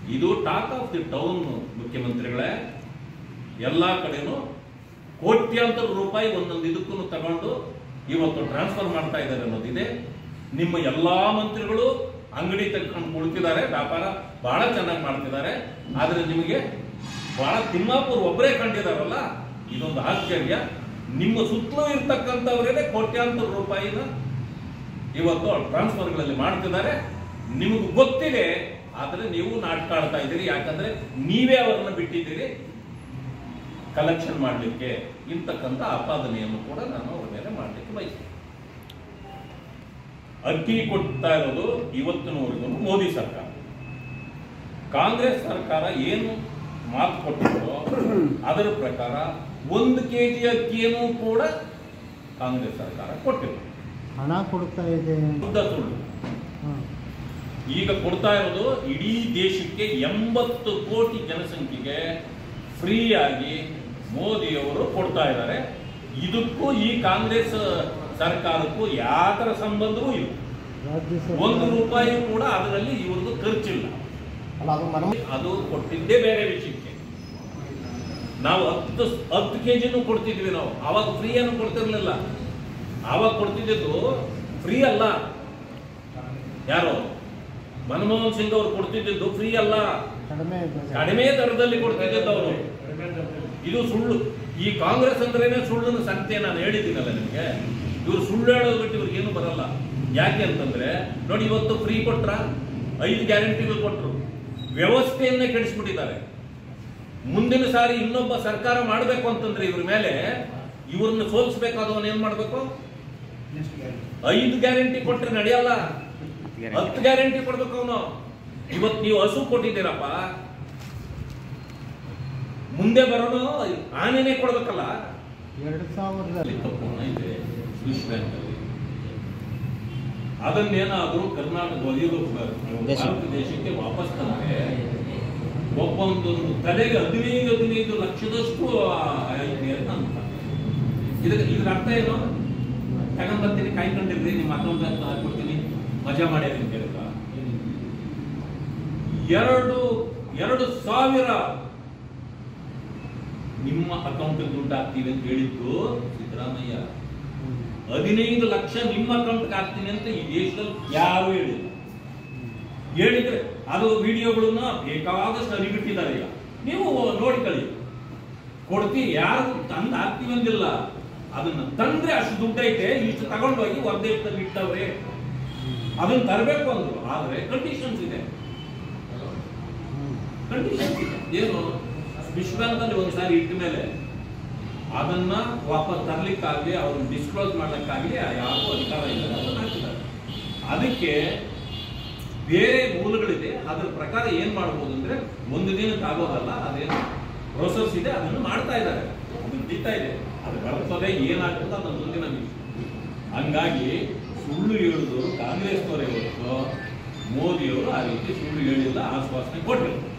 ಇದು talk of the town ಮುಖ್ಯಮಂತ್ರಿಗಳೇ. ಎಲ್ಲಾ ಕಡೆನೂ ಕೋಟ್ಯಾಂತರ ರೂಪಾಯಿ ಒಂದೊಂದು ಇದಕ್ಕೂ ತಗೊಂಡು ಇವತ್ತು ಟ್ರಾನ್ಸ್ಫರ್ ಮಾಡ್ತಾ ಇದ್ದಾರೆ ಅನ್ನೋದಿದೆ. ನಿಮ್ಮ ಎಲ್ಲಾ ಮಂತ್ರಿಗಳು ಅಂಗಡಿ ತೆಗೆದುಕೊಂಡು ಕುಳಿತಿದ್ದಾರೆ, ವ್ಯಾಪಾರ ಬಹಳ ಚೆನ್ನಾಗಿ ಮಾಡ್ತಿದ್ದಾರೆ. ಆದ್ರೆ ನಿಮಗೆ ಬಹಳ ತಿಮ್ಮಾಪುರ್ ಒಬ್ಬರೇ ಕಂಡಿದಾರಲ್ಲ, ಇದೊಂದು ಆಶ್ಚರ್ಯ. ನಿಮ್ಮ ಸುತ್ತಲೂ ಇರ್ತಕ್ಕಂಥವರೇ ಕೋಟ್ಯಾಂತರ ರೂಪಾಯಿನ ಇವತ್ತು ಟ್ರಾನ್ಸ್ಫರ್ಗಳಲ್ಲಿ ಮಾಡ್ತಿದ್ದಾರೆ. ನಿಮಗೆ ಗೊತ್ತಿದೆ, ಆದ್ರೆ ನೀವು ನಾಟಕ ಆಡ್ತಾ ಇದ್ದೀರಿ. ಯಾಕಂದ್ರೆ ನೀವೇ ಅವರನ್ನ ಬಿಟ್ಟಿದ್ದೀರಿ ಕಲೆಕ್ಷನ್ ಮಾಡಲಿಕ್ಕೆ. ಇಂತಕ್ಕಂಥ ಆಪಾದನೆಯನ್ನು ಕೂಡ ನಾನು ಅವರ ಮೇಲೆ ಮಾಡಲಿಕ್ಕೆ ಬಯಸ್ತೇನೆ. ಅಕ್ಕಿ ಕೊಡ್ತಾ ಇರೋದು ಇವತ್ತಿನವರೆಗೂ ಮೋದಿ ಸರ್ಕಾರ. ಕಾಂಗ್ರೆಸ್ ಸರ್ಕಾರ ಏನು ಮಾತು ಕೊಟ್ಟಿರೋ ಅದರ ಪ್ರಕಾರ 1 kg ಅಕ್ಕಿಯನ್ನು ಕೂಡ ಕಾಂಗ್ರೆಸ್ ಸರ್ಕಾರ ಕೊಟ್ಟಿಲ್ಲ. ಹಣ ಕೊಡ್ತಾ ಇದೆ ಸುಳ್ಳು. ಈಗ ಕೊಡ್ತಾ ಇರೋದು ಇಡೀ ದೇಶಕ್ಕೆ 80 ಕೋಟಿ ಜನಸಂಖ್ಯೆಗೆ ಫ್ರೀಯಾಗಿ ಮೋದಿಯವರು ಕೊಡ್ತಾ ಇದ್ದಾರೆ. ಇದಕ್ಕೂ ಈ ಕಾಂಗ್ರೆಸ್ ಸರ್ಕಾರಕ್ಕೂ ಯಾತರ ಸಂಬಂಧವೂ ಇಲ್ಲ. 1 ರೂಪಾಯಿ ಕೂಡ ಅದರಲ್ಲಿ ಇವ್ರದ್ದು ಖರ್ಚಿಲ್ಲ. ಅದು ಕೊಟ್ಟಿದ್ದೇ ಬೇರೆ ವಿಷಯಕ್ಕೆ. ನಾವು 10 kg ಕೊಡ್ತಿದ್ವಿ. ನಾವು ಅವಾಗ ಫ್ರೀ ಅನ್ನು ಕೊಡ್ತಿರ್ಲಿಲ್ಲ. ಆವಾಗ ಕೊಡ್ತಿದ್ದು ಫ್ರೀ ಅಲ್ಲ. ಯಾರು ಮನಮೋಹನ್ ಸಿಂಗ್ ಅವರು ಕೊಡ್ತಿದ್ದು ಫ್ರೀ ಅಲ್ಲ, ಕಡಿಮೆ ದರದಲ್ಲಿ ಕೊಡ್ತಿದ್ದು ಅವರು. ಇದು ಸುಳ್ಳು. ಈ ಕಾಂಗ್ರೆಸ್ ಅಂದ್ರೇನೆ ಸುಳ್ಳಿನ ಸಂಖ್ಯೆ. ನಾನು ಹೇಳಿದ್ದೀನಲ್ಲ ನಿಮಗೆ, ಇವರು ಸುಳ್ಳು ಹೇಳೋದು ಬಿಟ್ಟು ಇವ್ರಿಗೆ ಏನು ಬರಲ್ಲ. ಯಾಕೆ ಅಂತಂದ್ರೆ ನೋಡಿ, ಇವತ್ತು ಫ್ರೀ ಕೊಟ್ರ, 5 ಗ್ಯಾರಂಟಿಗಳು ಕೊಟ್ಟರು, ವ್ಯವಸ್ಥೆಯನ್ನೇ ಕೆಡಿಸ್ಬಿಟ್ಟಿದ್ದಾರೆ. ಮುಂದಿನ ಸಾರಿ ಇನ್ನೊಬ್ಬ ಸರ್ಕಾರ ಮಾಡಬೇಕು ಅಂತಂದ್ರೆ ಇವ್ರ ಮೇಲೆ, ಇವ್ರನ್ನ ಸೋಲಿಸಬೇಕಾದವನ್ನ ಏನ್ ಮಾಡ್ಬೇಕು? 5 ಗ್ಯಾರಂಟಿ ಕೊಟ್ಟರೆ ನಡೆಯಲ್ಲ, 10 ಗ್ಯಾರಂಟಿ ಕೊಡ್ಬೇಕು ಅವನು. ಇವತ್ತು ನೀವು ಹಸು ಕೊಟ್ಟಿದ್ದೀರಪ್ಪ, ಮುಂದೆ ಬರೋನು ಆನೆನೇ ಕೊಡ್ಬೇಕಲ್ಲ. 2000 ಇದೆ ಸ್ವಿಸ್ ಬ್ಯಾಂಕ್ ಅಲ್ಲಿ. ಅದನ್ನೇನಾದ್ರೂ ಕರ್ನಾಟಕ ಭಾರತ ದೇಶಕ್ಕೆ ವಾಪಸ್ ತಂದ್ರೆ ಒಬ್ಬೊಂದು ತಲೆಗೆ 15 ಲಕ್ಷದಷ್ಟು ಐತೆ ಅಂತ. ಇದ್ರ ಅರ್ಥ ಏನು? ತಗೊಂಡ್ಬರ್ತೀನಿ, ಕಾಯ್ಕೊಂಡಿರ್ರಿ, ನಿಮ್ಮ ಅಕೌಂಟ್ ಅಂತ ಹಾಕ್ಬಿಡ್ತೀನಿ, ಮಜಾ ಮಾಡ್ಯಾರ ಅಂತ ಹೇಳಿದ್ರ. 2,000 ನಿಮ್ಮ ಅಕೌಂಟ್ ದುಡ್ಡು ಹಾಕ್ತೀವಿ ಅಂತ ಹೇಳಿದ್ದು ಸಿದ್ದರಾಮಯ್ಯ. 15 ಲಕ್ಷ ನಿಮ್ಮ ಅಕೌಂಟ್ ಹಾಕ್ತೀನಿ ಅಂತ ಈ ದೇಶದಲ್ಲಿ ಯಾರು ಹೇಳಿಲ್ಲ. ಹೇಳಿದ್ರೆ ಅದು ವಿಡಿಯೋಗಳನ್ನ ಬೇಕಾದಷ್ಟು ಅರಿಬಿಟ್ಟಿದ್ದಾರೆ. ಈಗ ನೀವು ನೋಡ್ಕೊಳ್ಳಿ, ಕೊಡ್ತೀವಿ, ಯಾರು ತಂದು ಹಾಕ್ತೀವಿ ಅಂದಿಲ್ಲ. ಅದನ್ನ ತಂದ್ರೆ ಅಷ್ಟು ದುಡ್ಡು ಐತೆ, ಇಷ್ಟು ತಗೊಂಡೋಗಿ ಹೊರದೇಶದಲ್ಲಿ ಇಟ್ಟವ್ರೆ, ಅದನ್ನ ತರಬೇಕು ಅಂದ್ರು. ಆದ್ರೆ ಕಂಡೀಷನ್ಸ್ ಇದೆ. ಏನು? ಸ್ವಿಸ್ ಬ್ಯಾಂಕ್ ಅಲ್ಲಿ ಒಂದ್ಸಾರಿ ಇಟ್ಟ ಮೇಲೆ ಅದನ್ನ ವಾಪಸ್ ತರ್ಲಿಕ್ಕಾಗ್ಲಿ, ಅವ್ರನ್ನ ಡಿಸ್ಕ್ಲೋಸ್ ಮಾಡ್ಲಿಕ್ಕಾಗ್ಲಿ ಯಾರಿಗೂ ಅಧಿಕಾರ ಇಲ್ಲ. ಅದನ್ನ ಹಾಕಿದ್ದಾರೆ. ಅದಕ್ಕೆ ಬೇರೆ ಮೂಲಗಳಿದೆ. ಅದ್ರ ಪ್ರಕಾರ ಏನ್ ಮಾಡ್ಬೋದು ಅಂದ್ರೆ, ಒಂದು ದಿನಕ್ಕೆ ಆಗೋದಲ್ಲ, ಅದೇನು ಪ್ರೋಸೆಸ್ ಇದೆ, ಅದನ್ನು ಮಾಡ್ತಾ ಇದ್ದಾರೆ. ಅದು ನಡೀತಾ ಇದೆ. ಅದು ಬರ್ತದೆ, ಏನಾಗ್ತದೆ ಅದನ್ನ ಮುಂದಿನ ವಿಷಯ. ಹಂಗಾಗಿ ಸುಳ್ಳು ಹೇಳುದು ಕಾಂಗ್ರೆಸ್ನವರೇ ಹೊರತು ಮೋದಿಯವರು ಆ ರೀತಿ ಸುಳ್ಳು ಹೇಳಿಲ್ಲ, ಆಶ್ವಾಸನೆ ಕೊಟ್ಟರು.